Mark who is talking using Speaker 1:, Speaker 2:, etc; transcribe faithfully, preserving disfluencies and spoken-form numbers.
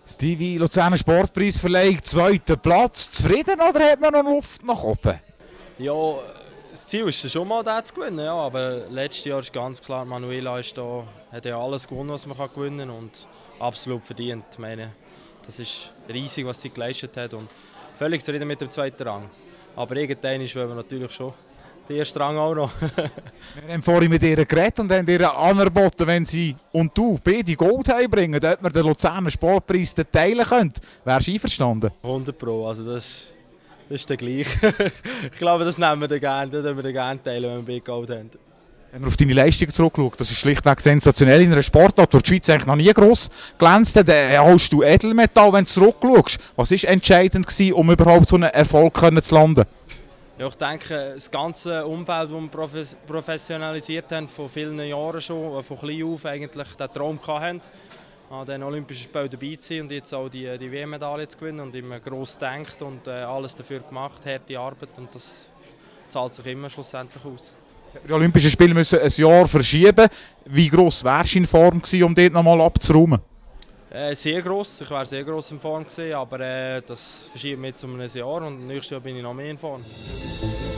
Speaker 1: Stevie, Luzerner Sportpreisverleihung, zweiter Platz. Zufrieden oder hat man noch Luft nach oben?
Speaker 2: Ja, das Ziel ist ja schon mal, den zu gewinnen. Ja, aber letztes Jahr ist ganz klar, Manuela ist da, hat ja alles gewonnen, was man gewinnen kann. Und absolut verdient. Ich meine, das ist riesig, was sie geleistet hat. Und völlig zufrieden mit dem zweiten Rang. Aber irgendwann ist wir natürlich schon den ersten Rang auch noch.
Speaker 1: Wir haben vorhin mit ihr geredet und haben ihr angeboten, wenn sie und du beide Gold heimbringen, dass wir den Luzerner Sportpreis teilen können. Wärst du einverstanden?
Speaker 2: hundert Pro, also das, das ist der gleiche. Ich glaube, das nehmen wir dann gerne, das wir dann gerne teilen, wenn wir beide Gold haben.
Speaker 1: Wenn man auf deine Leistungen zurückschaut, das ist schlichtweg sensationell in einer Sportart, wo die Schweiz eigentlich noch nie gross glänzt hat. Dann holst du Edelmetall, wenn du zurückschaust. Was war entscheidend gewesen, um überhaupt so einen Erfolg zu landen?
Speaker 2: Ja, ich denke, das ganze Umfeld, das wir professionalisiert haben, von vielen Jahren schon, von klein auf eigentlich den Traum hatten, an den Olympischen Spielen dabei zu sein und jetzt auch die, die W M-Medaille zu gewinnen und immer gross gedacht und äh, alles dafür gemacht, harte Arbeit, und das zahlt sich immer schlussendlich aus.
Speaker 1: Die Olympischen Spiele müssen ein Jahr verschieben. Wie gross wärst du in Form gewesen, um dort nochmal abzuräumen?
Speaker 2: Äh, sehr gross, ich wäre sehr gross in Form gewesen, aber äh, das verschiebt mich jetzt um ein Jahr und nächstes Jahr bin ich noch mehr in Form.